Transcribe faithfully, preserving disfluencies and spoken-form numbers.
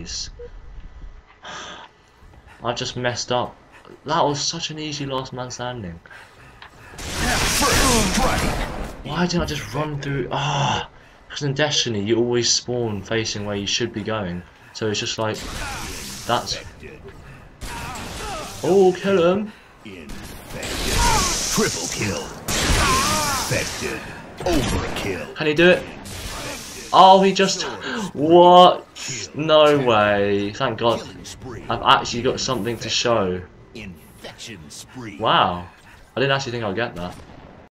face. I just messed up. That was such an easy last man standing. Why didn't I just run through? Ah, because in Destiny you always spawn facing where you should be going. So it's just like, that's. Oh, kill him! Triple kill. Infected. Overkill. Can he do it? Oh, he just. What? No way! Thank God. I've actually got something to show. Wow. I didn't actually think I'd get that.